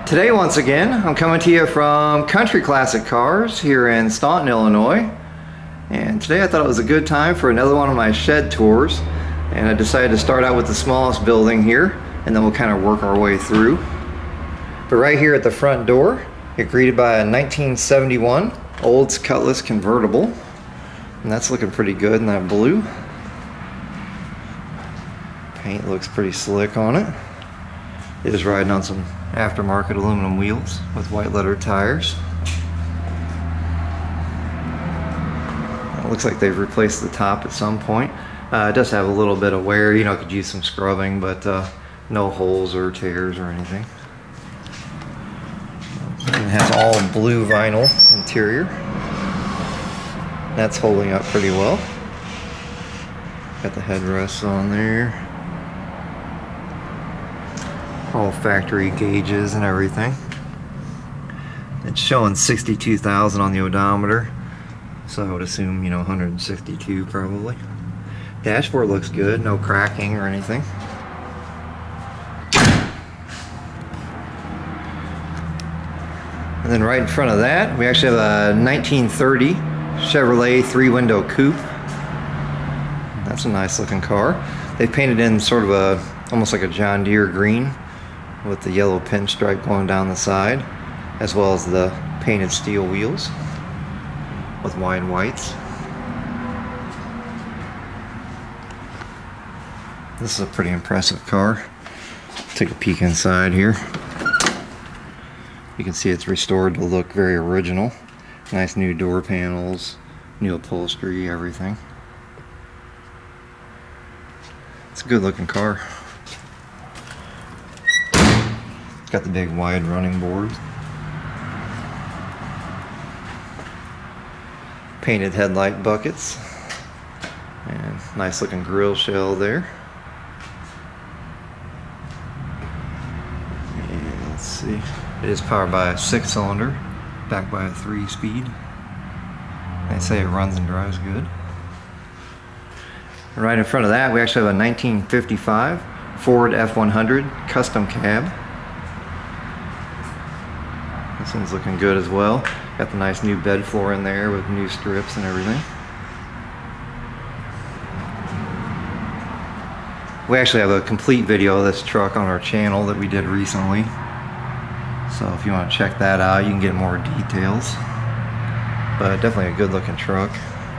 Today, once again, I'm coming to you from Country Classic Cars here in Staunton, Illinois. And today I thought it was a good time for another one of my shed tours. And I decided to start out with the smallest building here, and then we'll kind of work our way through. But right here at the front door, you're greeted by a 1971 Olds Cutlass convertible. And that's looking pretty good in that blue. Paint looks pretty slick on it. It is riding on some aftermarket aluminum wheels with white letter tires. It looks like they've replaced the top at some point. It does have a little bit of wear, you know, it could use some scrubbing, but no holes or tears or anything. It has all blue vinyl interior. That's holding up pretty well. Got the headrests on there. All factory gauges and everything. It's showing 62,000 on the odometer, so I would assume, you know, 162 probably. Dashboard looks good, no cracking or anything. And then right in front of that, we actually have a 1930 Chevrolet 3-window coupe. That's a nice looking car. They painted in sort of a, almost like a John Deere green, with the yellow pinstripe going down the side, as well as the painted steel wheels with wide whites. This is a pretty impressive car. Take a peek inside here. You can see it's restored to look very original. Nice new door panels, new upholstery, everything. It's a good looking car. It's got the big wide running boards. Painted headlight buckets. And nice looking grill shell there. And let's see. It is powered by a 6-cylinder, backed by a 3-speed. They say it runs and drives good. And right in front of that, we actually have a 1955 Ford F100 custom cab. This one's looking good as well. Got the nice new bed floor in there with new strips and everything. We actually have a complete video of this truck on our channel that we did recently. So if you want to check that out, you can get more details. But definitely a good looking truck.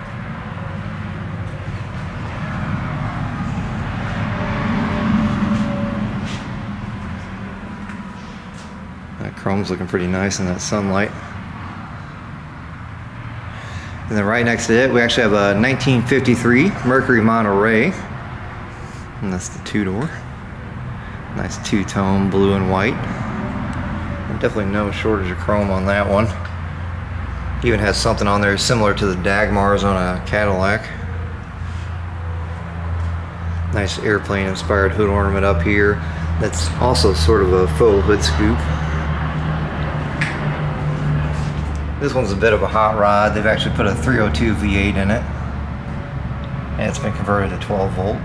That chrome's looking pretty nice in that sunlight. And then right next to it, we actually have a 1953 Mercury Monterey. And that's the 2-door. Nice two-tone blue and white. And definitely no shortage of chrome on that one. Even has something on there similar to the Dagmars on a Cadillac. Nice airplane inspired hood ornament up here. That's also sort of a faux hood scoop. This one's a bit of a hot rod. They've actually put a 302 V8 in it. And it's been converted to 12 volt.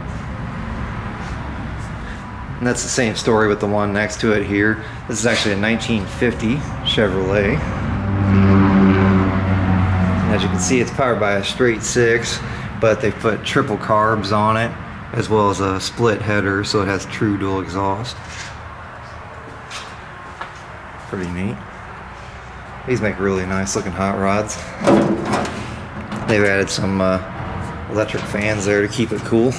And that's the same story with the one next to it here. This is actually a 1950 Chevrolet. And as you can see, it's powered by a straight 6, but they've put triple carbs on it, as well as a split header, so it has true dual exhaust. Pretty neat. These make really nice looking hot rods. They've added some electric fans there to keep it cool.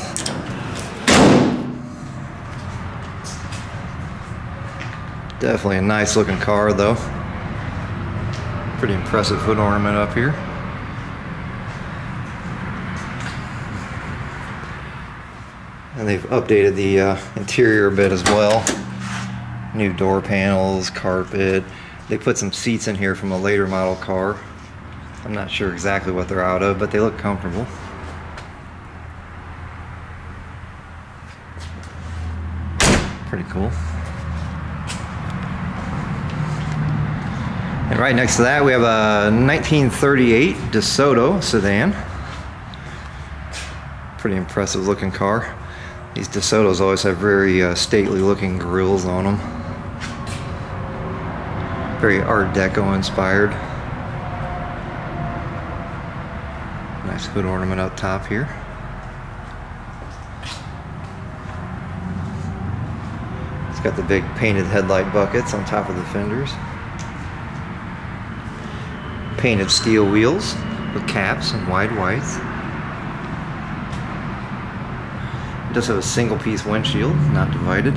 Definitely a nice looking car though. Pretty impressive hood ornament up here. And they've updated the interior a bit as well. New door panels, carpet. They put some seats in here from a later model car. I'm not sure exactly what they're out of, but they look comfortable. Pretty cool. And right next to that, we have a 1938 DeSoto sedan. Pretty impressive looking car. These DeSotos always have very stately looking grills on them. Very Art Deco inspired. Nice hood ornament up top here. It's got the big painted headlight buckets on top of the fenders. Painted steel wheels with caps and wide whites. It does have a single piece windshield, not divided.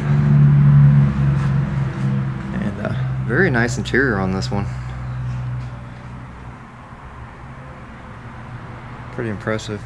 And very nice interior on this one. Pretty impressive.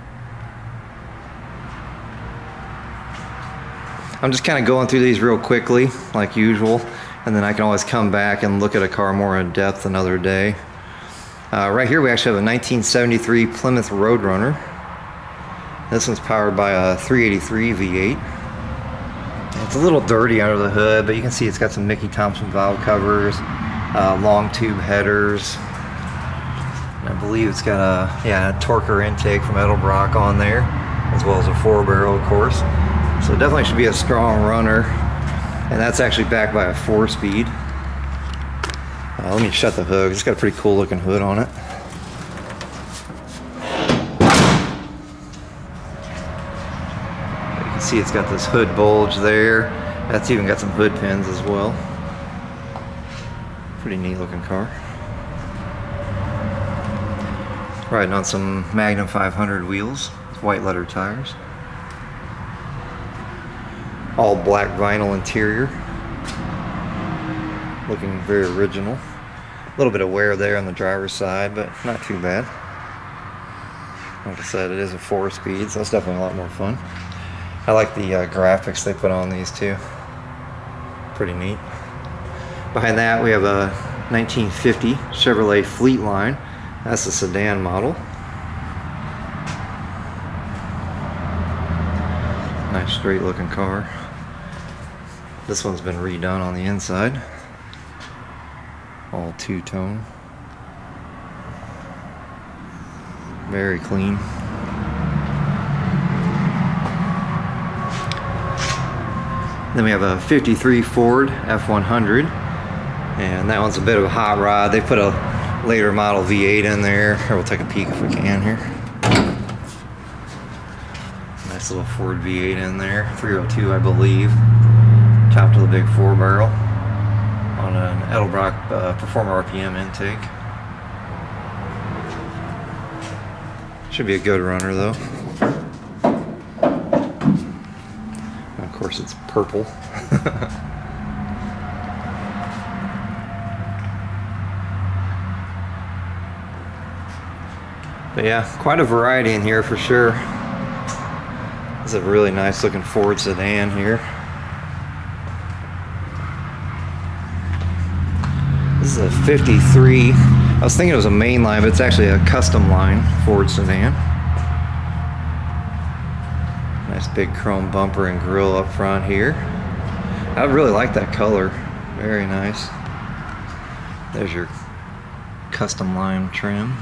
I'm just kind of going through these real quickly, like usual, and then I can always come back and look at a car more in depth another day. Right here we actually have a 1973 Plymouth Roadrunner. This one's powered by a 383 V8. It's a little dirty under the hood, but you can see it's got some Mickey Thompson valve covers, long tube headers. And I believe it's got a Torker intake from Edelbrock on there, as well as a 4-barrel, of course. So it definitely should be a strong runner, and that's actually backed by a 4-speed. Let me shut the hood. It's got a pretty cool looking hood on it. You can see it's got this hood bulge there. That's even got some hood pins as well. Pretty neat looking car. Riding on some Magnum 500 wheels with white letter tires. All black vinyl interior. Looking very original. A little bit of wear there on the driver's side, but not too bad. Like I said, it is a 4-speed, so it's definitely a lot more fun. I like the graphics they put on these too. Pretty neat. Behind that we have a 1950 Chevrolet Fleetline. That's the sedan model. Nice straight looking car. This one's been redone on the inside. All two-tone. Very clean. Then we have a 53 Ford F100, and that one's a bit of a hot rod. They put a later model V8 in there. Here, we'll take a peek if we can here. Nice little Ford V8 in there, 302 I believe. Topped with a big 4-barrel on an Edelbrock Performer RPM intake. Should be a good runner though. And of course it's purple. But yeah, quite a variety in here for sure. This is a really nice looking Ford sedan here. This is a 53. I was thinking it was a mainline, but it's actually a custom line Ford sedan. Nice big chrome bumper and grille up front here. I really like that color. Very nice. There's your custom line trim.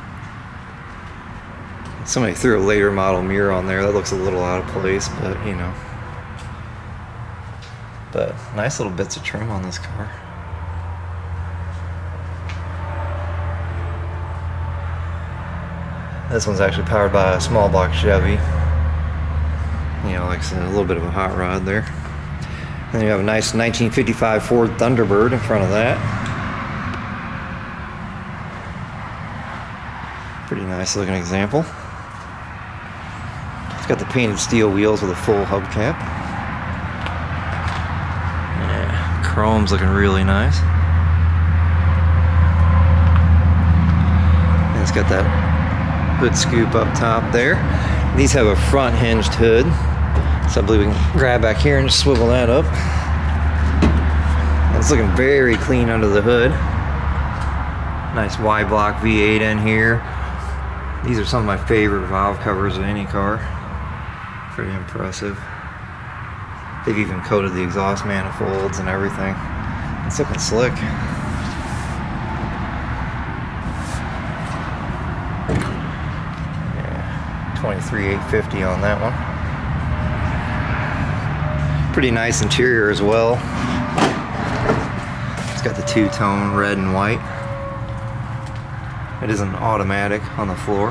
Somebody threw a later model mirror on there. That looks a little out of place, but you know. But nice little bits of trim on this car. This one's actually powered by a small block Chevy. You know, like I said, a little bit of a hot rod there. Then you have a nice 1955 Ford Thunderbird in front of that. Pretty nice looking example. It's got the painted steel wheels with a full hubcap. Yeah, chrome's looking really nice. And it's got that hood scoop up top there. These have a front hinged hood, so I believe we can grab back here and just swivel that up. It's looking very clean under the hood. Nice Y block V8 in here. These are some of my favorite valve covers of any car. Pretty impressive. They've even coated the exhaust manifolds and everything. It's looking slick. Yeah, 23,850 on that one. Pretty nice interior as well. It's got the two-tone red and white. It is an automatic on the floor.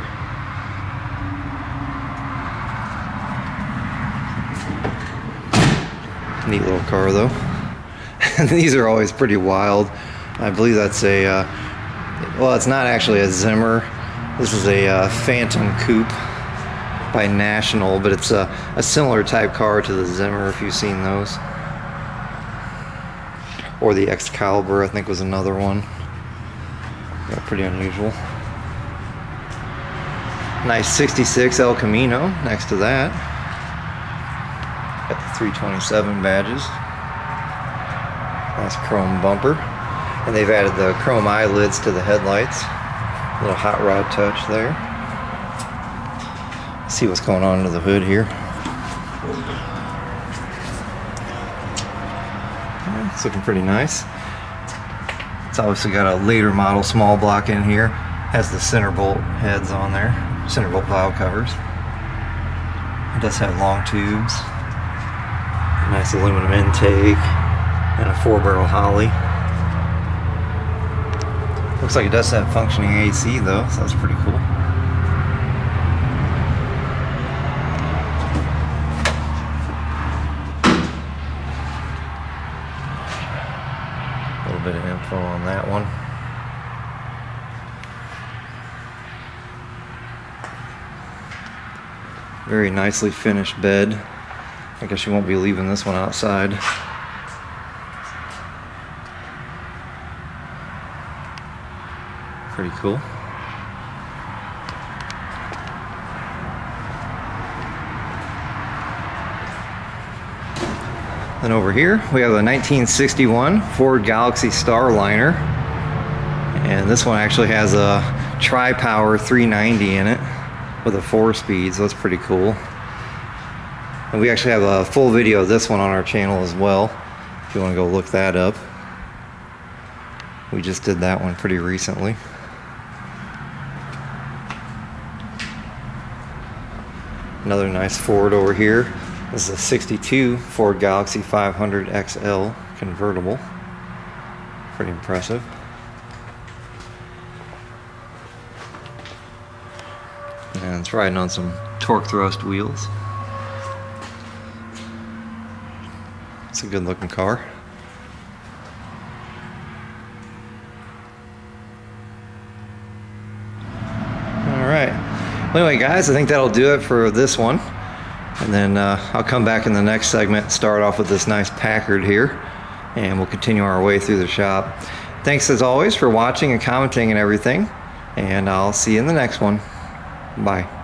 Neat little car though. And these are always pretty wild. I believe that's a, well, it's not actually a Zimmer. This is a Phantom Coupe by National, but it's a similar type car to the Zimmer, if you've seen those. Or the Excalibur, I think, was another one. Yeah, pretty unusual. Nice 66 El Camino next to that. Got the 327 badges. Nice chrome bumper. And they've added the chrome eyelids to the headlights. A little hot rod touch there. Let's see what's going on under the hood here. It's looking pretty nice. It's obviously got a later model small block in here. Has the center bolt heads on there. Center bolt valve covers. It does have long tubes. A nice aluminum intake. And a 4-barrel Holly. Looks like it does have functioning AC though, so that's pretty cool. A little bit of info on that one. Very nicely finished bed. I guess you won't be leaving this one outside. Pretty cool. Then over here we have a 1961 Ford Galaxy Starliner, and this one actually has a tri-power 390 in it with a 4-speed, so that's pretty cool. And we actually have a full video of this one on our channel as well, if you want to go look that up. We just did that one pretty recently. Another nice Ford over here. This is a 62 Ford Galaxy 500 XL convertible. Pretty impressive. And it's riding on some torque thrust wheels. It's a good looking car. Well, anyway guys, I think that'll do it for this one. And then I'll come back in the next segment, start off with this nice Packard here, and we'll continue our way through the shop. Thanks as always for watching and commenting and everything, and I'll see you in the next one. Bye.